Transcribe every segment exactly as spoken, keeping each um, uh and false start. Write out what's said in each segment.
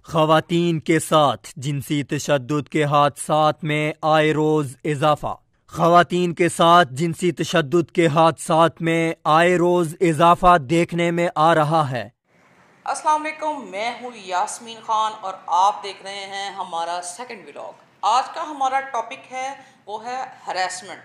ख़वातीन के साथ जिनसी तशद्दुद के हादसात में आए रोज़ इजाफा। ख़वातीन के साथ जिनसी तशद्दुद के हादसात में आए रोज़ इजाफा देखने में आ रहा है। अस्सलाम वालेकुम, मैं हूँ यास्मीन खान और आप देख रहे हैं हमारा सेकंड व्लॉग। आज का हमारा टॉपिक है वो है हरासमेंट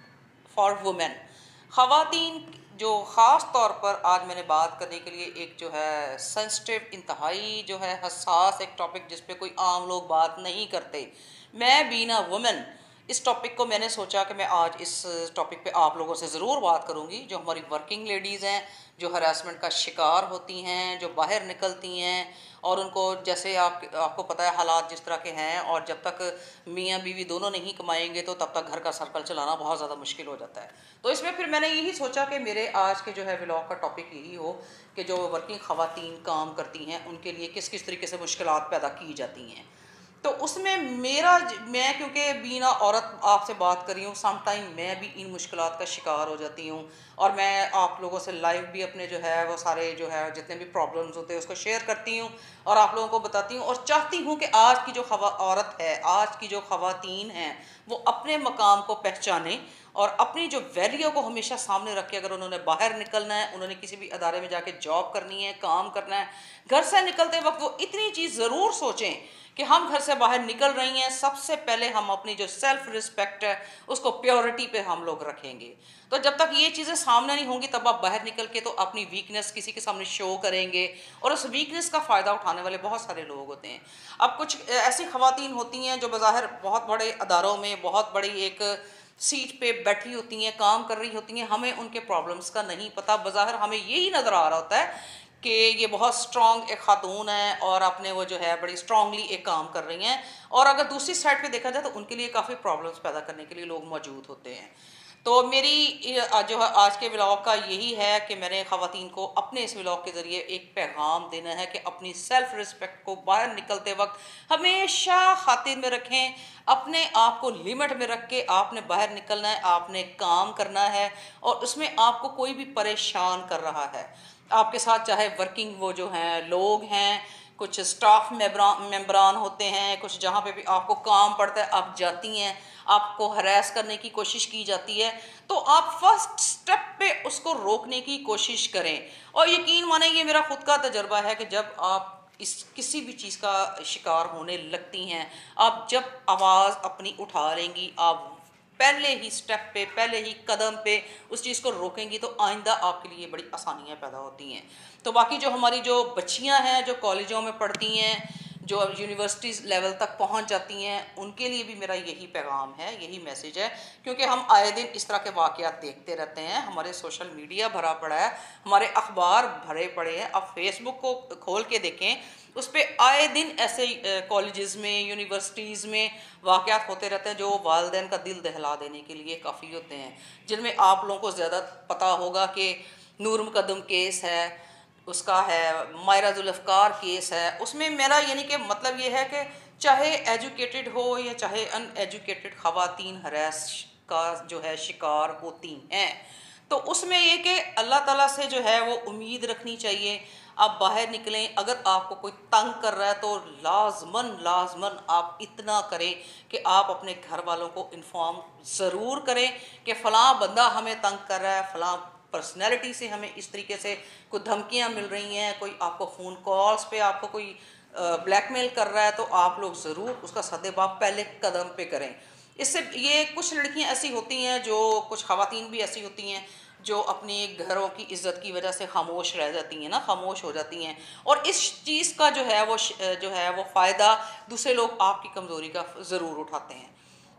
फॉर वुमेन, ख़वातीन। जो ख़ास तौर पर आज मैंने बात करने के लिए एक जो है सेंसिटिव, इंतहाई जो है हसास एक टॉपिक जिस पे कोई आम लोग बात नहीं करते। मैं बीइंग अ वुमेन इस टॉपिक को मैंने सोचा कि मैं आज इस टॉपिक पे आप लोगों से ज़रूर बात करूंगी। जो हमारी वर्किंग लेडीज़ हैं, जो हरासमेंट का शिकार होती हैं, जो बाहर निकलती हैं और उनको जैसे आप आपको पता है हालात जिस तरह के हैं, और जब तक मियाँ बीवी दोनों नहीं कमाएंगे तो तब तक घर का सर्कल चलाना बहुत ज़्यादा मुश्किल हो जाता है। तो इसमें फिर मैंने यही सोचा कि मेरे आज के जो है व्लॉग का टॉपिक यही हो कि जो वर्किंग ख़वातीन काम करती हैं उनके लिए किस किस तरीके से मुश्किलात पैदा की जाती हैं। तो उसमें मेरा मैं क्योंकि बीना औरत आपसे बात कर रही हूँ, सम टाइम मैं भी इन मुश्किलात का शिकार हो जाती हूँ और मैं आप लोगों से लाइव भी अपने जो है वो सारे जो है जितने भी प्रॉब्लम्स होते हैं उसको शेयर करती हूँ और आप लोगों को बताती हूँ, और चाहती हूँ कि आज की जो खवा औरत है, आज की जो ख़वातीन हैं, वो अपने मकाम को पहचाने और अपनी जो वैल्यू को हमेशा सामने रख के अगर उन्होंने बाहर निकलना है, उन्होंने किसी भी अदारे में जाके जॉब करनी है, काम करना है, घर से निकलते वक्त वो इतनी चीज़ ज़रूर सोचें कि हम घर से बाहर निकल रही हैं, सबसे पहले हम अपनी जो सेल्फ रिस्पेक्ट है उसको प्योरिटी पे हम लोग रखेंगे। तो जब तक ये चीज़ें सामने नहीं होंगी तब आप बाहर निकल के तो अपनी वीकनेस किसी के सामने शो करेंगे और उस वीकनेस का फ़ायदा उठाने वाले बहुत सारे लोग होते हैं। अब कुछ ऐसी ख़वातीन होती हैं जो बज़ाहिर बहुत बड़े अदारों में बहुत बड़ी एक सीट पे बैठी होती हैं, काम कर रही होती हैं, हमें उनके प्रॉब्लम्स का नहीं पता। बज़ाहिर हमें यही नज़र आ रहा होता है कि ये बहुत स्ट्रॉन्ग एक खातून है और अपने वो जो है बड़ी स्ट्रांगली एक काम कर रही हैं, और अगर दूसरी साइड पे देखा जाए तो उनके लिए काफ़ी प्रॉब्लम्स पैदा करने के लिए लोग मौजूद होते हैं। तो मेरी जो है आज के व्लॉग का यही है कि मैंने ख़वातीन को अपने इस व्लॉग के ज़रिए एक पैगाम देना है कि अपनी सेल्फ रिस्पेक्ट को बाहर निकलते वक्त हमेशा खातिर में रखें, अपने आप को लिमिट में रख के आपने बाहर निकलना है, आपने काम करना है, और उसमें आपको कोई भी परेशान कर रहा है आपके साथ, चाहे वर्किंग वो जो हैं लोग हैं, कुछ स्टाफ मेंबरान होते हैं, कुछ जहाँ पे भी आपको काम पड़ता है आप जाती हैं, आपको हरास करने की कोशिश की जाती है, तो आप फर्स्ट स्टेप पे उसको रोकने की कोशिश करें। और यकीन माने ये मेरा खुद का तजर्बा है कि जब आप इस किसी भी चीज़ का शिकार होने लगती हैं, आप जब आवाज़ अपनी उठा लेंगी, आप पहले ही स्टेप पे, पहले ही कदम पे उस चीज़ को रोकेंगी तो आइंदा आपके लिए बड़ी आसानियाँ पैदा होती हैं। तो बाकी जो हमारी जो बच्चियाँ हैं जो कॉलेजों में पढ़ती हैं, जो यूनिवर्सिटीज़ लेवल तक पहुंच जाती हैं, उनके लिए भी मेरा यही पैगाम है, यही मैसेज है, क्योंकि हम आए दिन इस तरह के वाक़यात देखते रहते हैं। हमारे सोशल मीडिया भरा पड़ा है, हमारे अखबार भरे पड़े हैं, आप फेसबुक को खोल के देखें, उस पर आए दिन ऐसे कॉलेजेस में, यूनिवर्सिटीज़ में वाक़यात होते रहते हैं जो वालिदैन का दिल दहला देने के लिए काफ़ी होते हैं, जिनमें आप लोगों को ज़्यादा पता होगा कि नूर मुकद्दम केस है, उसका है मायरा जुल्फ़कार केस है। उसमें मेरा यानी कि मतलब ये है कि चाहे एजुकेटेड हो या चाहे अनएजुकेटेड ख़वातीन हरास का जो है शिकार होती हैं, तो उसमें ये कि अल्लाह ताला से जो है वो उम्मीद रखनी चाहिए। आप बाहर निकलें, अगर आपको कोई तंग कर रहा है तो लाजमन लाजमन आप इतना करें कि आप अपने घर वालों को इन्फॉर्म ज़रूर करें कि फ़लाँ बंदा हमें तंग कर रहा है, फ़लाँ पर्सनैलिटी से हमें इस तरीके से कोई धमकियाँ मिल रही हैं, कोई आपको फ़ोन कॉल्स पे आपको कोई ब्लैकमेल कर रहा है, तो आप लोग ज़रूर उसका सद्देबाब पहले कदम पे करें। इससे ये कुछ लड़कियां ऐसी होती हैं, जो कुछ ख़वातीन भी ऐसी होती हैं जो अपनी घरों की इज़्ज़त की वजह से खामोश रह जाती हैं ना, खामोश हो जाती हैं, और इस चीज़ का जो है वो जो है वो फ़ायदा दूसरे लोग आपकी कमज़ोरी का ज़रूर उठाते हैं।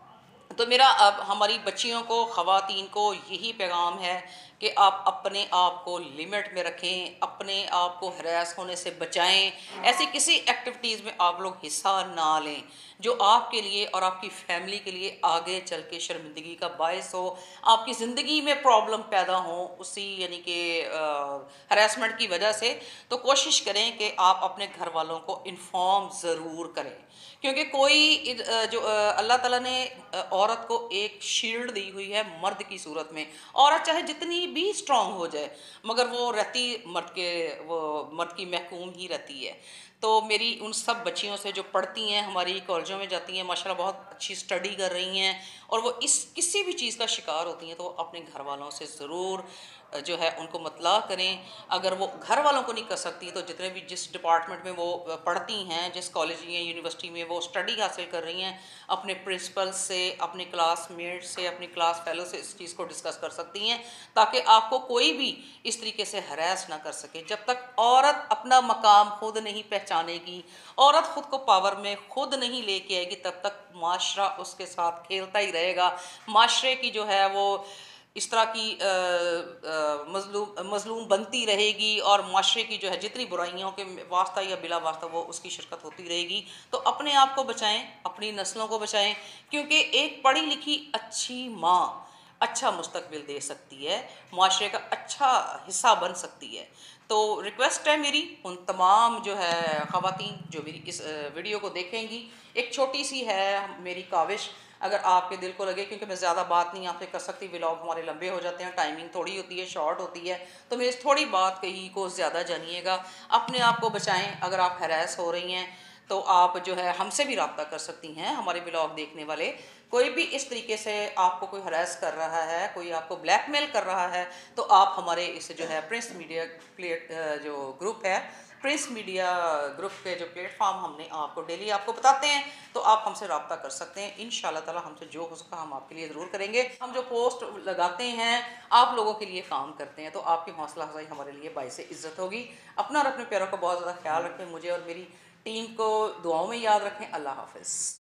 तो मेरा अब हमारी बच्चियों को, ख़वातीन को यही पैगाम है कि आप अपने आप को लिमिट में रखें, अपने आप को हरास होने से बचाएं, ऐसी किसी एक्टिविटीज़ में आप लोग हिस्सा ना लें जो आपके लिए और आपकी फैमिली के लिए आगे चल के शर्मिंदगी का बायस हो, आपकी ज़िंदगी में प्रॉब्लम पैदा हो उसी यानी कि हरासमेंट की वजह से। तो कोशिश करें कि आप अपने घर वालों को इन्फॉर्म ज़रूर करें, क्योंकि कोई जो अल्लाह ताला ने औरत को एक शील्ड दी हुई है मर्द की सूरत में। औरत चाहे जितनी भी स्ट्रांग हो जाए मगर वो रहती मर्द के वो मर्द की महकूम ही रहती है। तो मेरी उन सब बच्चियों से जो पढ़ती हैं, हमारी कॉलेजों में जाती हैं, माशाल्लाह बहुत अच्छी स्टडी कर रही हैं, और वो इस किसी भी चीज़ का शिकार होती हैं, तो अपने घर वालों से ज़रूर जो है उनको मतला करें। अगर वो घर वालों को नहीं कर सकती तो जितने भी जिस डिपार्टमेंट में वो पढ़ती हैं, जिस कॉलेज या यूनिवर्सिटी में वो स्टडी हासिल कर रही हैं, अपने प्रिंसिपल से, अपने क्लासमेट से, अपनी क्लास फेलो से इस चीज़ को डिस्कस कर सकती हैं, ताकि आपको कोई भी इस तरीके से हरास ना कर सके। जब तक औरत अपना मकाम खुद नहीं पहचानेगी, औरत खुद को पावर में खुद नहीं लेके आएगी, तब तक माशरा उसके साथ खेलता ही रहेगा। माशरे की जो है वो इस तरह की मजलूम मजलूम बनती रहेगी, और माशरे की जो है जितनी बुराइयों के वास्ता या बिला वास्ता वो उसकी शिरकत होती रहेगी। तो अपने आप को बचाएं, अपनी नस्लों को बचाएं, क्योंकि एक पढ़ी लिखी अच्छी माँ अच्छा मुस्तकबिल दे सकती है, माशरे का अच्छा हिस्सा बन सकती है। तो रिक्वेस्ट है मेरी उन तमाम जो है ख़वातीन जो मेरी इस वीडियो को देखेंगी, एक छोटी सी है मेरी काविश, अगर आपके दिल को लगे, क्योंकि मैं ज़्यादा बात नहीं आपसे कर सकती, व्लॉग हमारे लंबे हो जाते हैं, टाइमिंग थोड़ी होती है, शॉर्ट होती है, तो मेरी थोड़ी बात कही को ज़्यादा जानिएगा। अपने आप को बचाएं। अगर आप हैरास हो रही हैं तो आप जो है हमसे भी रब्ता कर सकती हैं, हमारे व्लॉग देखने वाले। कोई भी इस तरीके से आपको कोई हरास कर रहा है, कोई आपको ब्लैकमेल कर रहा है, तो आप हमारे इस जो है प्रिंस मीडिया प्लेट जो ग्रुप है, प्रिंस मीडिया ग्रुप के जो प्लेटफॉर्म हमने आपको डेली आपको बताते हैं, तो आप हमसे रब्ता कर सकते हैं। इंशाल्लाह ताला हमसे जो हो सका हम आपके लिए ज़रूर करेंगे। हम जो पोस्ट लगाते हैं आप लोगों के लिए काम करते हैं, तो आपकी हौसला अफजाई हमारे लिए बाइस इज़्ज़त होगी। अपना और अपने प्यारों का बहुत ज़्यादा ख्याल रखें, मुझे और मेरी टीम को दुआओं में याद रखें। अल्लाह हाफ़िज़।